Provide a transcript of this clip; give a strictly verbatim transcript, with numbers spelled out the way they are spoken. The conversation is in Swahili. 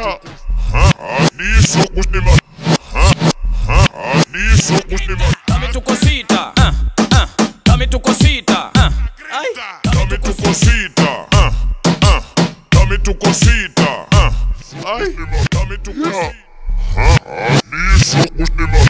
cosita. Ha, diso kustima. Ha, ha, diso kustima. Dame tu cosita. Ah, ah. Dame tu cosita. Ah. Ay. Dame tu cosita. Ah, ah. Dame tu cosita. Ah. Ay, dame tu cosita. Ha, ha, diso kustima.